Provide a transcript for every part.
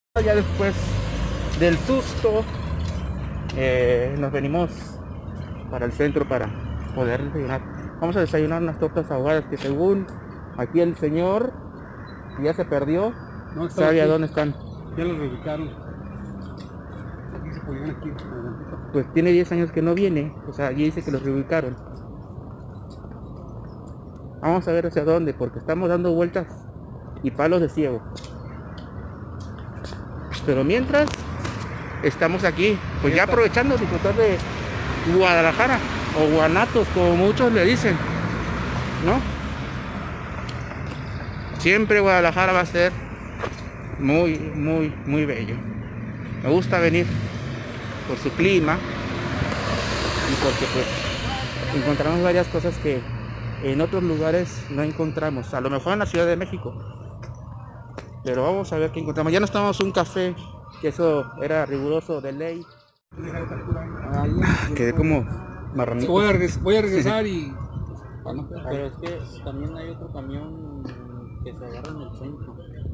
Ya después del susto, nos venimos para el centro para poder desayunar. Vamos a desayunar unas tortas ahogadas que según aquí el señor ya se perdió, No, sabe a aquí. dónde están. Ya los reubicaron. Aquí se podían aquí. Pues tiene 10 años que no viene, o sea, allí dice que los reubicaron. Vamos a ver hacia dónde, porque estamos dando vueltas y palos de ciego. Pero mientras estamos aquí, pues ya aprovechando de disfrutar de Guadalajara o Guanatos, como muchos le dicen, ¿no? Siempre Guadalajara va a ser muy bello. Me gusta venir por su clima y porque pues encontramos varias cosas que en otros lugares no encontramos, a lo mejor en la Ciudad de México, pero vamos a ver qué encontramos. Ya nos tomamos un café, que eso era riguroso de ley. Quedé como marranito. Voy a regresar y... Pero es que también hay otro camión que se agarra en el centro.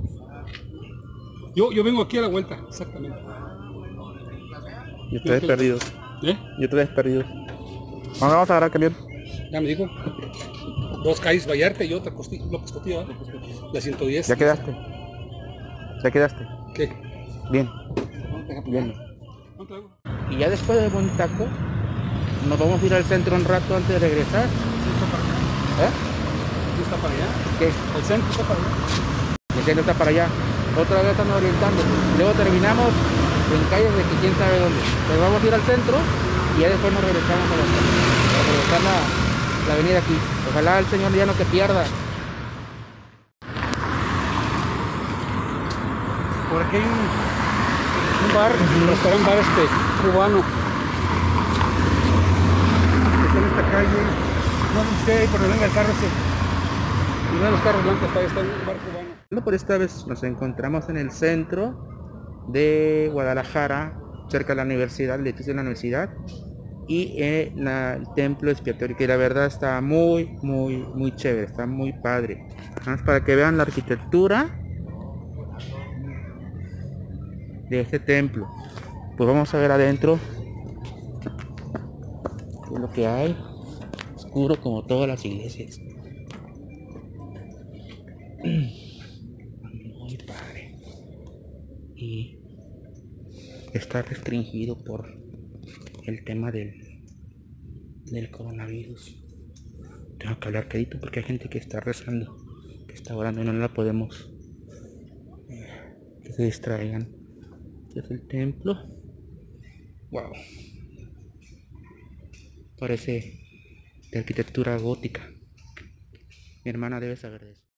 Yo vengo aquí a la vuelta, exactamente. Y ustedes perdidos. ¿Eh? Y ustedes perdidos. Vamos a agarrar el camión. Ya me dijo. Dos calles Vallarta y otra López Costillo, ¿eh? La 110. Ya quedaste. Ya quedaste. ¿Qué? Bien. Bien. ¿Cuánto hago? Y ya después del buen taco, nos vamos a ir al centro un rato antes de regresar. ¿Sí está para acá? ¿Eh? ¿Sí está para allá? ¿Qué? El centro está para allá. El centro está para allá. Otra vez estamos orientando. Luego terminamos en calles de que quién sabe dónde. Pues vamos a ir al centro y ya después nos regresamos a regresar la avenida aquí. Ojalá el señor ya no te pierda. Por aquí hay un bar, un restaurante bar cubano. Está en esta calle. No sé si hay por donde venga el carro ese. Uno de los carros blancos para está en un bar cubano. No, por esta vez nos encontramos en el centro de Guadalajara, cerca de la universidad, el edificio de la universidad, y el templo expiatorio, que la verdad está muy chévere, está muy padre. Vamos para que vean la arquitectura de este templo. Pues vamos a ver adentro qué es lo que hay. Oscuro como todas las iglesias. Muy padre. Y está restringido por el tema del coronavirus. Tengo que hablar quedito porque hay gente que está rezando, que está orando y no la podemos que se distraigan. Este es el templo. Wow. Parece de arquitectura gótica. Mi hermana debe saber de eso.